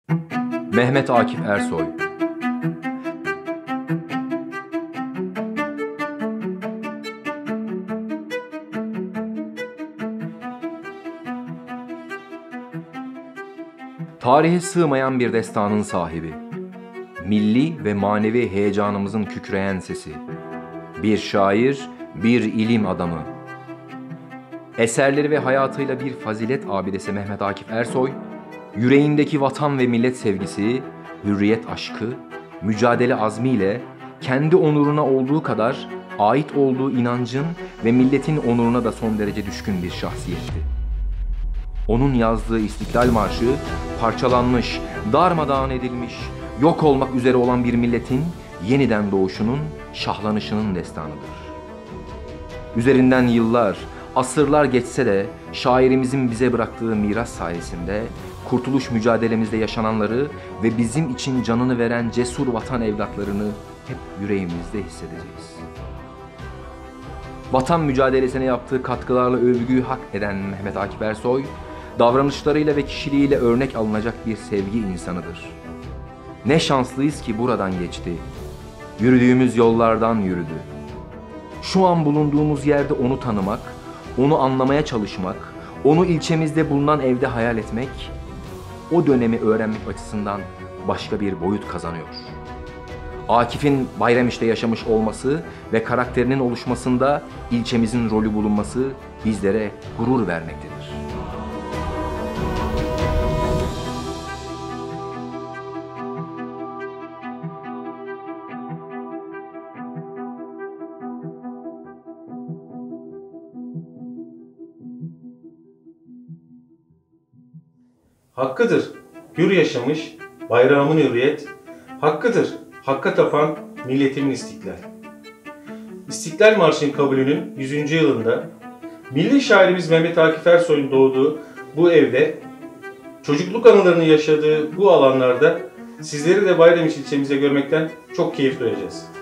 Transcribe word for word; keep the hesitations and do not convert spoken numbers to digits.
Mehmet Akif Ersoy. Tarihe sığmayan bir destanın sahibi, milli ve manevi heyecanımızın kükreyen sesi, bir şair, bir ilim adamı. Eserleri ve hayatıyla bir fazilet abidesi Mehmet Akif Ersoy, yüreğindeki vatan ve millet sevgisi, hürriyet aşkı, mücadele azmiyle kendi onuruna olduğu kadar ait olduğu inancın ve milletin onuruna da son derece düşkün bir şahsiyetti. Onun yazdığı İstiklal Marşı, parçalanmış, darmadağın edilmiş, yok olmak üzere olan bir milletin yeniden doğuşunun, şahlanışının destanıdır. Üzerinden yıllar, asırlar geçse de şairimizin bize bıraktığı miras sayesinde kurtuluş mücadelemizde yaşananları ve bizim için canını veren cesur vatan evlatlarını hep yüreğimizde hissedeceğiz. Vatan mücadelesine yaptığı katkılarla övgüyü hak eden Mehmet Akif Ersoy, davranışlarıyla ve kişiliğiyle örnek alınacak bir sevgi insanıdır. Ne şanslıyız ki buradan geçti, yürüdüğümüz yollardan yürüdü. Şu an bulunduğumuz yerde onu tanımak, onu anlamaya çalışmak, onu ilçemizde bulunan evde hayal etmek, o dönemi öğrenmek açısından başka bir boyut kazanıyor. Akif'in Bayramiş'te yaşamış olması ve karakterinin oluşmasında ilçemizin rolü bulunması bizlere gurur vermektedir. Hakkıdır, hür yaşamış, bayrağımın hürriyet, hakkıdır, hakka tapan milletimin istiklal. İstiklal Marşı'nın kabulünün yüzüncü yılında milli şairimiz Mehmet Akif Ersoy'un doğduğu bu evde, çocukluk anılarını yaşadığı bu alanlarda sizleri de Bayramiş ilçemize görmekten çok keyif duyacağız.